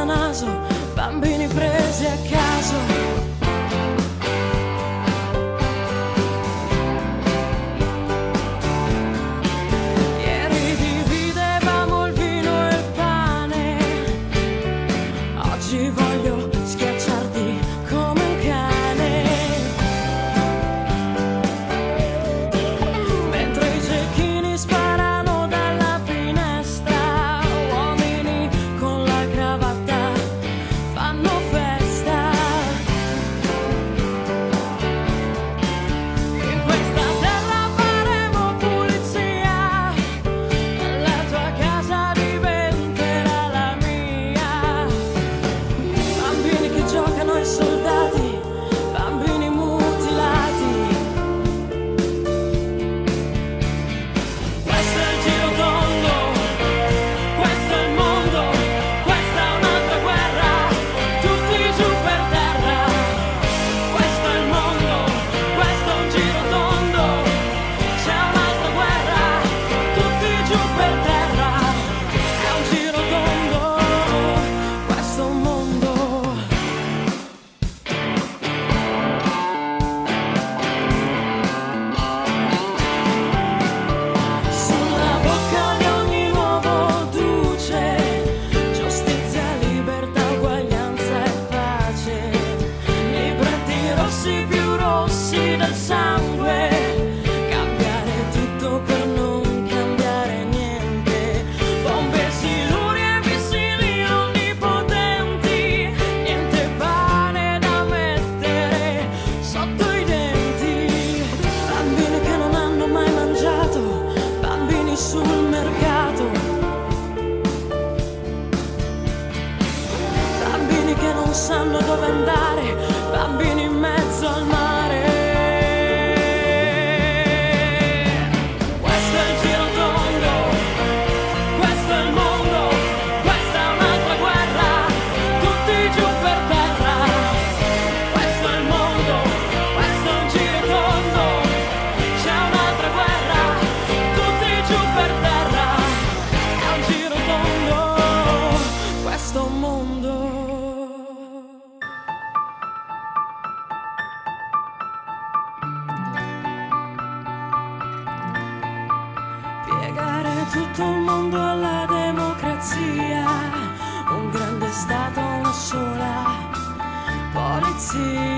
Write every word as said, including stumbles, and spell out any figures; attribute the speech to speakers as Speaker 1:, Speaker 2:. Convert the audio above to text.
Speaker 1: naso, bambini presi a caso. Sanno dove andare, bambini in mezzo al mare. Questo è il giro tondo, questo è il mondo, questa è un'altra guerra, tutti giù per terra. Questo è il mondo, questo è un giro tondo, c'è un'altra guerra, tutti giù per terra. È un giro tondo, questo è un mondo. Piegare tutto il mondo alla democrazia, un grande stato, una sola polizia.